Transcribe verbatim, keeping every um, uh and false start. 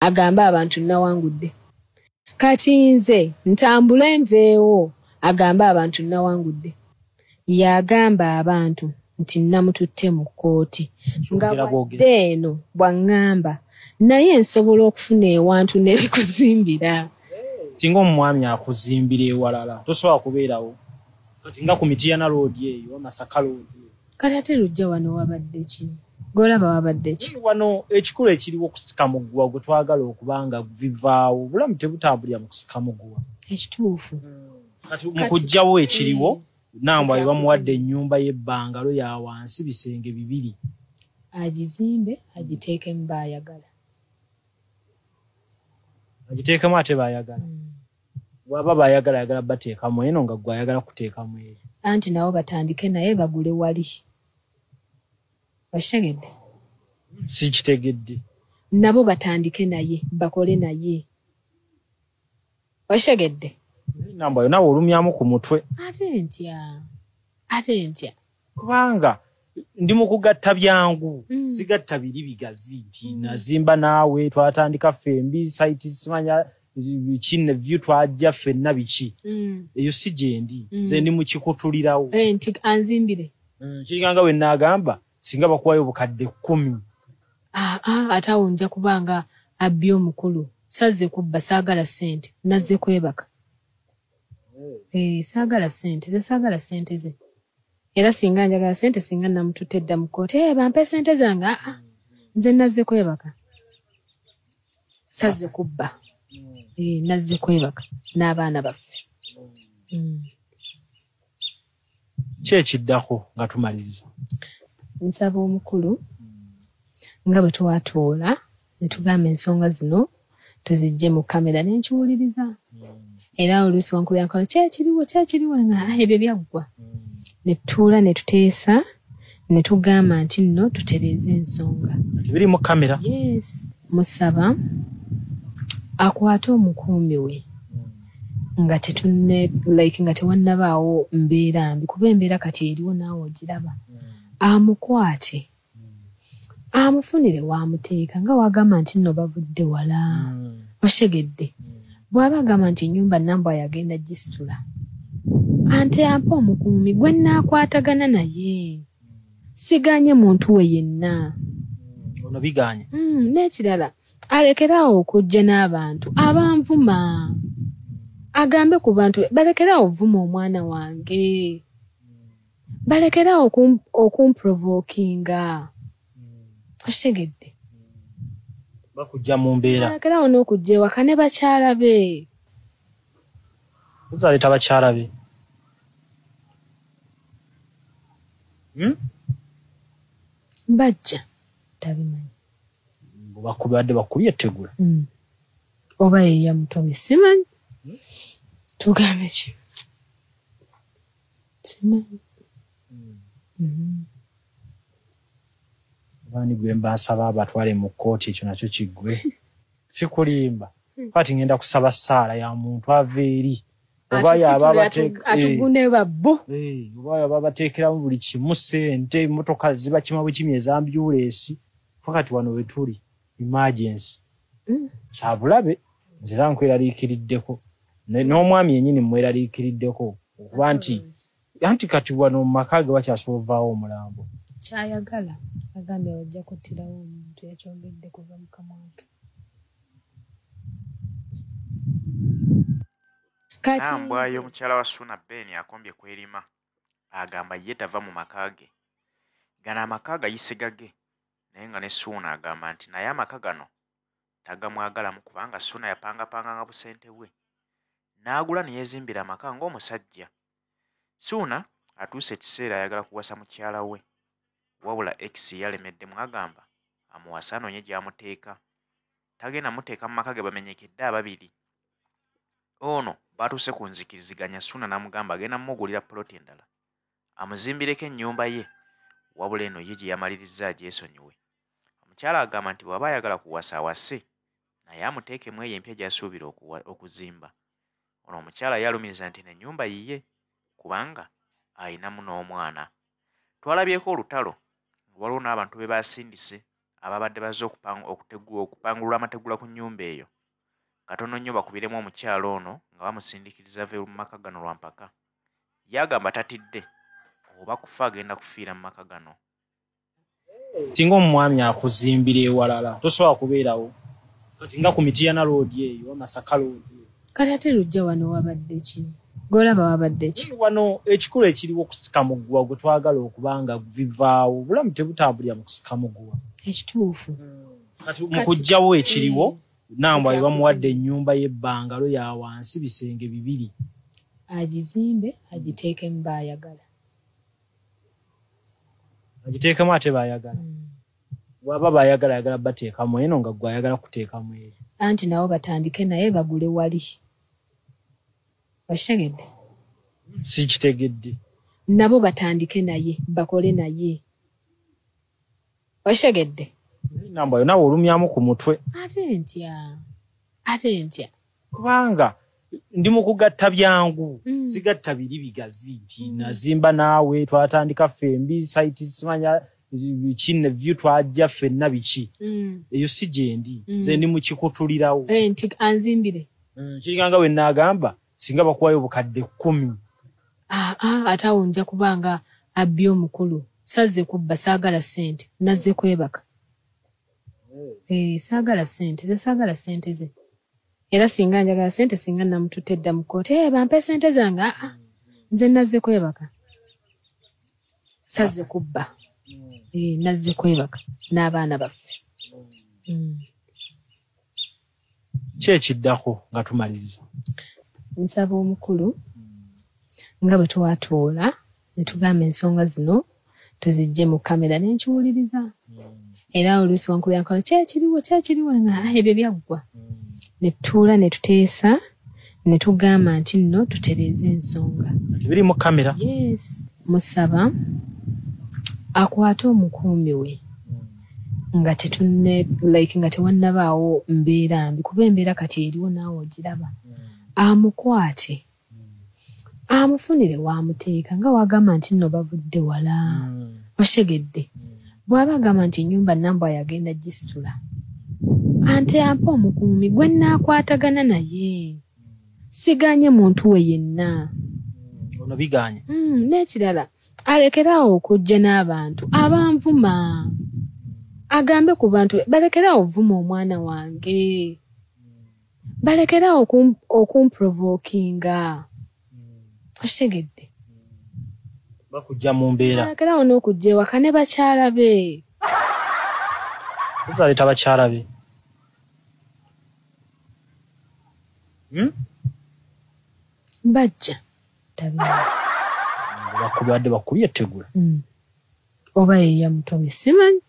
agamba abantu nawangudde. Kati nze ntambule nveewo agamba abantu nawangudde. Yagamba abantu nti namututte mu kkooti nga wadde eno bw'aŋŋamba naye nsobola okufuna ewantu n'ekuzimbira. Tinga omwami akuzimbira ewalala tosobola kubeerawo. Kati nga ku Mityana Road eyo Masaka Road. Kati ate lujja wano wabadde ki? Golaba wabadde ki? Wano ekikulu ekiriwo kusika muguwa gwe twagala okubanga vivaawo. Bulamu tebutambulira mu kusika muguwa. Ekituufu. Kati mu kujjawo ekiriwo nambwa bamuwadde ennyumba y'ebbangalo ya wansi bisenge bibiri. Agizimbe agiteekemu baayagala. Agiteekemu ate baayagala. Waba baayagala yagala bateekamu eno nga gwe ayagala kuteekamu eri. Anti nabo batandike naye bagule wali. Wastegedde? Si kitegedde. Nabo batandike naye bakole naye. Wastegedde? Nambwa yo nawe olumyamu ku mutwe. Ate ntya. Ate ntya. Kubanga ndi mu kugatta byangu. Mm. Sigatta biri bigazi nti mm. nazimba naawe twatandika fembi site simanya kinne view twajja fenna biki. Mm. Eyo si gyendi. Mm. Ze ndi mu kikutulirawo. Eh nti anzimbire. Mm. Kiganga we nagamba singa bakuwayo bukadde kumi. Ah ah atawo nja kubanga abbi omukulu. Sazze kubba saagala sente nazze kwebaka. Eh saagala sente ze saagala sente ze. Era singa njagala sente singa namututedda mu kkooti eh bampe sente zange ah ah nze nazze kwebaka. Sazze kubba. Eh nazze kwebaka n'abaana baffe. Mm. Kye kiddako nga tumaliriza. Nsaba omukulu nga bwe twatoola ne tugamba ensonga zino tuzijje mu kamera n'enkiwuliriza. Mm. Era oluusi wankulu yankola kye kiriwo kye kiriwo nga ebyo byaggwa. Mm. Ne tuula ne tuteesa ne tugamba nti nno tutereeze ensonga. Biri mu kamera? Yes. Musaba akwate omukuumi we nga tetunne like nga tewannabaawo mbeera mbi kuba embeera kati eriwo naawe ogiraba. Mm. Amukwate. Mm. Amufunire waamuteeka nga wagamba nti nno bavudde wala. Mm. Ostegedde. Mm. Bw'aba agamba nti ennyumba Nambwa yagenda gisitula. Ante ampa omukuumi gwe naakwatagana naye. Siganye muntu we yenna. Mm. Ono biganye. Mm, n'ekirala alekerawo okujja n'abantu abanvuma. Agambe ku bantu balekerawo vuma omwana wange. Balekerawo okumprovokinga. Ostegedde. Bakujja mu mbeera. Balekerawo n'okujja ewaka ne bakyala be. Uzaleeta bakyala be. Hmm? Bajja. Tabimanyi. Bakubadde bakubye ettegula. Mm. Oba ye yamutomye simanyi. Hmm? Tugambe ki? Simanyi. Mm. Mm-hmm. Bani gwe mbasaba abatwale mu kkooti ekyo nakyo kiggwe. Sikulimba. Kati ngenda kusaba ssaala ya muntu aveeri. Oba yaba bateeka atugune babbo. Eh, oba yaba bateekeramu buli kimu ssente emmotoka ziba kima bwe kimi ez'ambulance. Fakati wano we tuli emergency. Mm. Kyabulabe nzira nkweraliikiriddeko. N'omwami yennyini mweraliikiriddeko okuba nti anti kati wano mu maka ge bakyasoovaawo omulambo. Kyayagala agambye wajja kuttirawo omuntu yakyogedde kuva mu kamwa ke. Nambwa y'omukyala wa Ssuuna Ben akombye kwerima agamba ye tava mu maka ge. Gano amaka gayise gage naye nga ne Ssuuna agamba nti naye amaka gano tagamwagalamu kubanga Ssuuna yapangapanganga busente bwe n'agula ne yeezimbira amaka ng'omusajja. Ssuuna atuuse ekiseera ayagala kuwasa mukyala we wabula X yalemeddemu agamba amuwasa anoonye gy'amuteeka. Tagenda muteeka mu maka ge bamenyekedde ababiri. Ono batuuse ku nzikiriziganya Ssuuna n'amugamba agenda mumugulira poloti endala amuzimbireko ennyumba ye wabula eno ye gye yamaliriza agyesonyiwe. Omukyala agamba nti bw'aba ayagala kuwasa awase naye amuteekemu eyo empya gy'asuubira okuzimba. Ono omukyala yalumiriza nti n'ennyumba yiye kubanga ayinamu n'omwana. Twalabyeko olutalo waliwo n'abantu be basindise ababadde bazze okupangulwa amategula ku nnyumba eyo katono nnyo bakubiremu omukyalo ono nga bamusindikiriza ve mu maka gano lwa mpaka. Yagamba tatidde oba kufa agenda kufiira mu maka gano. Singa omwami akuzimbira ewalala tosobola kubeerawo kati nga ku Mityana road eyo Masaka road kati ate lujja wano wabadde ki golaba wabadde ki wano ekikulu ekiriwo kusika muguwa gwe twagala okubanga vivaawo bulamu tebutambulira mu kusika muguwa ekituufu kati mu kujjawo ekiriwo nambwa ye bamuwadde ennyumba y'ebbangalo ya wansi bisenge bibiri agizimbe agiteekemu baayagala agiteekemu ate baayagala waba baayagala ayagala bateekamu eno nga gwe ayagala kuteekamu eri anti nabo batandike naye bagule wali wastegedde si kitegedde nabo batandike naye bakole naye wastegedde nambwa yo nawe olumyamu ku mutwe ate ntya ate ntya kubanga ndi mu kugatta byangu mm. sigatta biri bigazi nti mm. nazimba naawe twatandika fembi site simanya bikine view twajja fenna biki mm. eyo si gyendi mm. ze ndi mu kikutulirawo eh nti anzimbire mm. kiganga we nagamba singa bakuwayo bukadde kumi ah ah atawunja kubanga abyo mukulu saze kubba saagala sente nazze kwebaka eh hey, saagala sente ze saagala sente ze era singa njagala sente singa namututedda mu kote eh bampe sente zange ah ah nze nazze kwebaka saze kubba eh nazze kwebaka n'abaana baffe mm. kye kiddako nga tumaliriza nsaba omukulu nga bwe twatoola ne tugamba ensonga zino tuzijje mu kamera n'enkiwuliriza era oluusi wankulu yankola kyekiriwo kyekiriwo nga ebyo byaggwa ne tutuula ne tuteesa ne tugamba nti nno tutereeze ensonga biri mu kamera yes musaba akwate omukuumi we nga tetunne like nga tewannabaawo mbeera mbi kuba embeera kati eriwo naawe ogiraba amukwate amufunire wamuteeka nga wagamba nti nno bavudde wala osegedde bw'aba agamba nti ennyumba nambwa yagenda gisitula ante ampa omukuumi gwe naakwatagana naye siganye muntu we yenna ono biganye mm, n'ekirala alekerawo okujja n'abantu abanvuma agambe ku bantu balekerawo vuma omwana wange balekerawo okumprovokinga osegedde bakujja mu mbeera balekerawo n'okujja ewaka ne bakyala be uzaleeta bakyala be hmm? bajja bakubadde bakubye ettegula mm. oba yeya mutomi simanyi